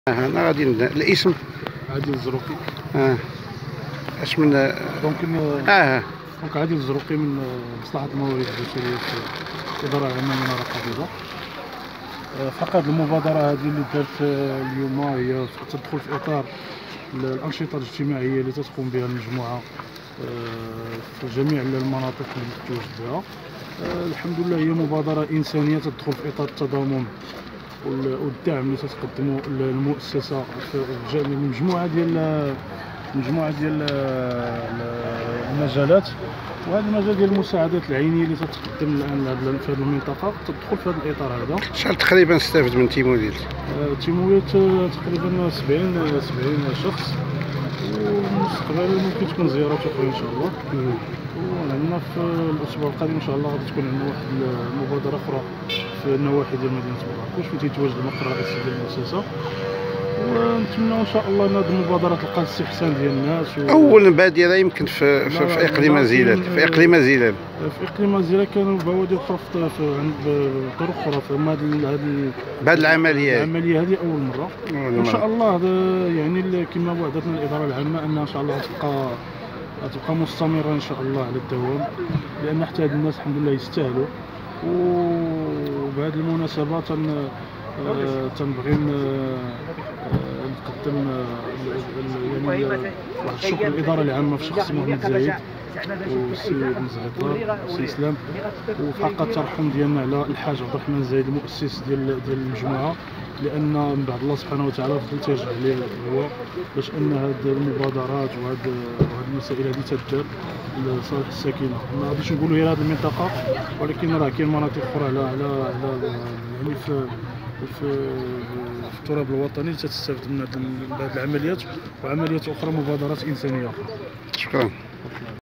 انا غادي الاسم عادل الزروقي. اش من دونك عادل الزروقي من مصلحة الموارد البشرية في الإدارة العامة للمنارة القبيضة. فقط المبادرة هذه اللي دارت اليوم هي تدخل في إطار الأنشطة الاجتماعية اللي تقوم بها المجموعة في جميع المناطق اللي تتواجد بها. الحمد لله هي مبادرة إنسانية تدخل في إطار التضامن والدعم اللي تتقدمه المؤسسة في مجموعة ديال المجالات. وهذا المجال ديال المساعدات العينيه اللي تتقدم الان في هذه المنطقه تدخل في هذا الاطار هذا. شحال تقريبا استفد من تيمويل؟ تيمويل تقريبا 70 شخص، ومستقبلا ممكن تكون زيارات اخرى ان شاء الله. وعندنا في الاسبوع القادم ان شاء الله غادي تكون عندنا واحد المبادره اخرى في النواحي ديال مدينه مراكش فين تيتواجد المقر الرئيسي ديال المؤسسه. ونتمنى ان شاء الله ان هذه المبادره تلقى الاستحسان ديال الناس. اول بادره يمكن في اقليم زيلان. في اقليم زيلان كانوا بوادر اخرى عند طرق اخرى في هذه العمليه هذه اول مره. وان شاء الله يعني كما وعدتنا الاداره العامه ان شاء الله غتبقى مستمره ان شاء الله على الدوام، لان حتى هاد الناس الحمد لله يستاهلوا. وبهذه المناسبه تنبغي نقدم يعني واحد الشكر للاداره العامه في شخص محمد زايد والسي مزهدار والسي اسلام، وفي حق الترحم ديالنا على الحاج عبد الرحمن زايد المؤسس ديال المجموعه، لان من بعد الله سبحانه وتعالى فضل تيرجع عليه هو باش ان هاد المبادرات وهاد المسائل هذه تدار لصالح الساكنه. ما غاديش نقولوا غير هذه المنطقه، ولكن راه كاين مناطق اخرى على يعني في التراب الوطني اللي تستافد من هذه العمليات وعمليات اخرى، مبادرات انسانيه اخرى. شكرا.